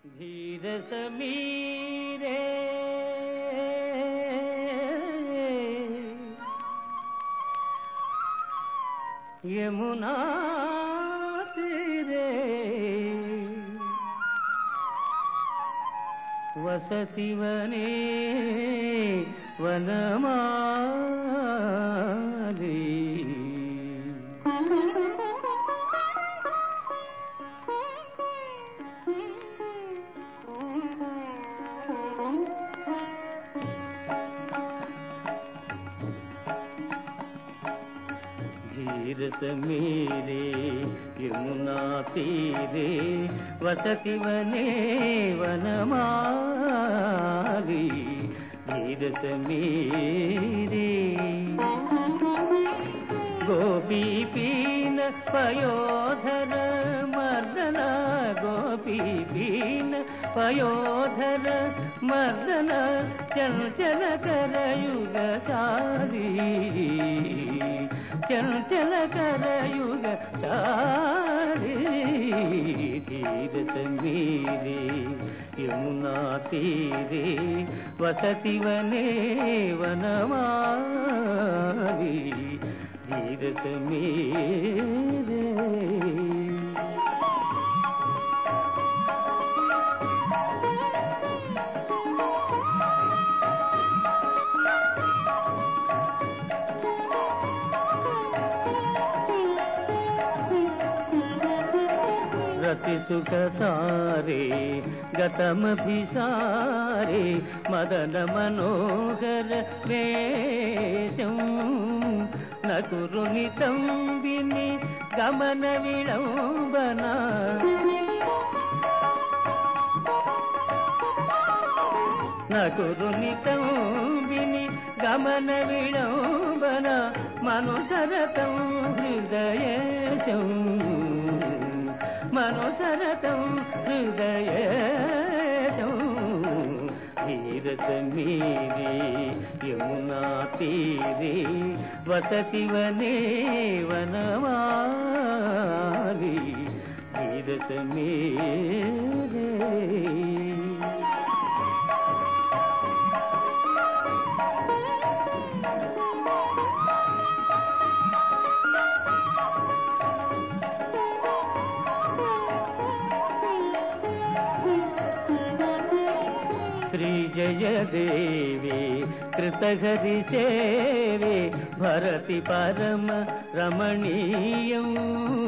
धीर समीरे यमुना तेरे वसति वने वनमाली धीर समीरे यमुना तीरे वसति वने वनमाली धीर समीरे गोपी पीन पयोधर मर्दन गोपी पीन पयोधर मर्दन चंचल करयुग सारी चंचल करयुग सारी धीर समीरे यमुना तीरे वसति वने वनमाली धीर समीरे रति सुख सारे गतम भिसारे मदन मनोहर वेशं न कुरु नितंबिनी गमन विलंबना न कुरु नितंबिनी गमन विलंबना मनुसरतं हृदयेशं मनोसरतं हृदयेशं धीर समीरे यमुना तीरे वसति वने वनमाली धीर समीरे श्री जय देवे कृतहरि सेवे भरति परम रमणीयम्